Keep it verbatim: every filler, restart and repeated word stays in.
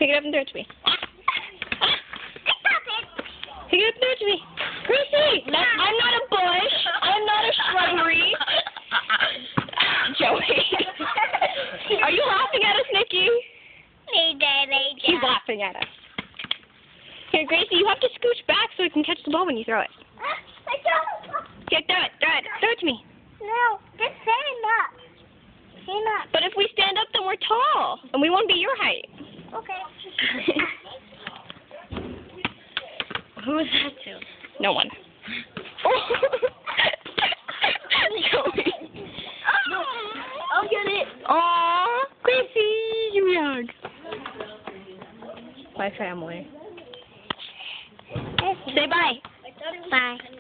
Pick it up and throw it to me. Pick it up and throw it to me. Gracie, no, I'm not a bush. I'm not a shrubbery. Joey. Are you laughing at us, Nikki? She's laughing at us. Here, Gracie, you have to scooch back so it can catch the ball when you throw it. Here, throw it, throw it, throw it to me. No, just stand up. Stand up. But if we stand up, then we're tall, and we won't be your height. Okay. Who is that to? No one. Joey. I'll get it. Aw, Gracie, you young. Bye, family. Say bye. Bye.